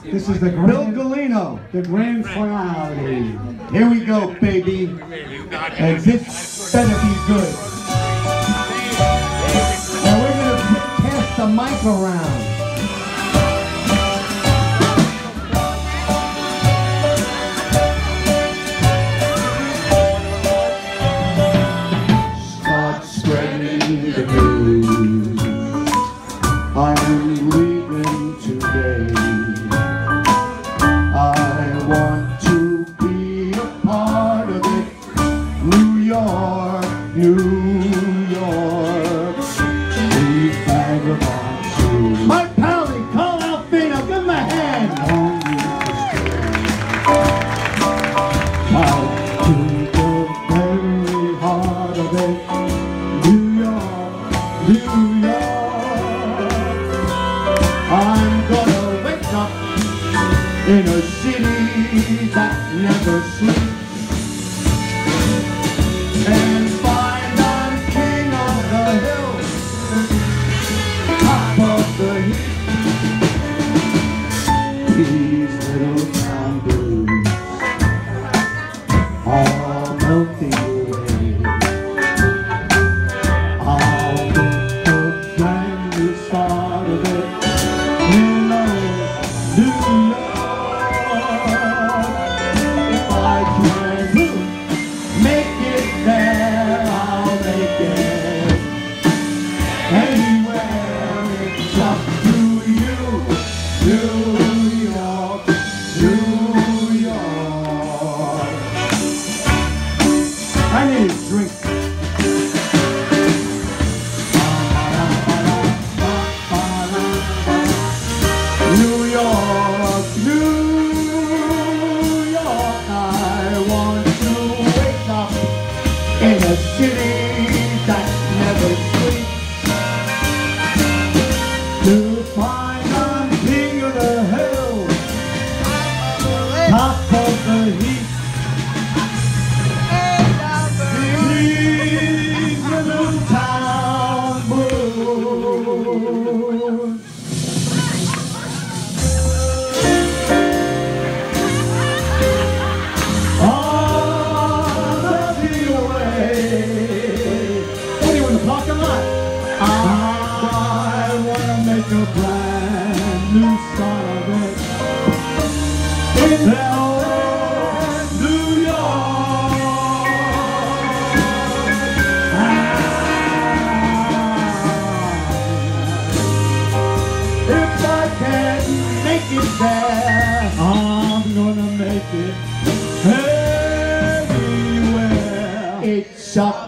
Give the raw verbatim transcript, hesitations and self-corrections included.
This is the Bill Galino, the grand finale. Here we go, baby. And this better be good. Now we're gonna pass the mic around. Start spreading the news. I'm leaving today. I want to be a part of it. New York, New York. We vagabonds too. My pally, call out Fino, give him a hand. Out to the very heart of it. New York, New York. I'm gonna wake up in a city that never sleeps and find I'm king of the hill, top of the heap. These little town blues all melting away. I'll make a brand new start of it. Hello, New York. If I can make it there, I'll make it anywhere. It's up to you, New York, New York. I need a drink. New York, New York, I want to wake up in a city that never sleeps, to find I'm king of the hill, top of the heap. These little town blues. I wanna make a brand new start of it in New York. If I can make it there, I'm gonna make it anywhere. It's up